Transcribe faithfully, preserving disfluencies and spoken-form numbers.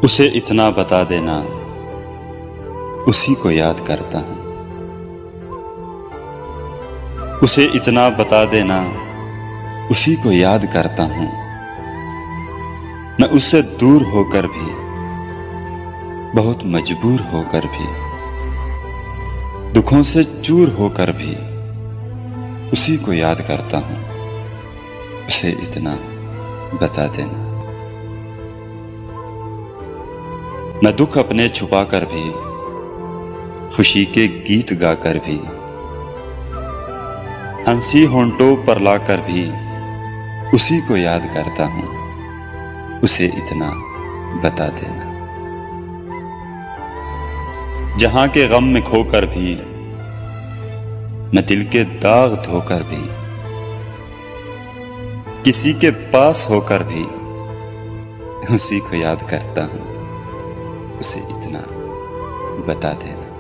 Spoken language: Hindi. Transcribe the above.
उसे इतना बता देना, उसी को याद करता हूँ। उसे इतना बता देना, उसी को याद करता हूँ। मैं उससे दूर होकर भी, बहुत मजबूर होकर भी, दुखों से चूर होकर भी उसी को याद करता हूँ। उसे इतना बता देना। मैं दुख अपने छुपा कर भी, खुशी के गीत गाकर भी, हंसी होंठों पर लाकर भी उसी को याद करता हूँ। उसे इतना बता देना। जहां के गम में खोकर भी, मैं दिल के दाग धोकर भी, किसी के पास होकर भी उसी को याद करता हूँ। उसे इतना बता देना।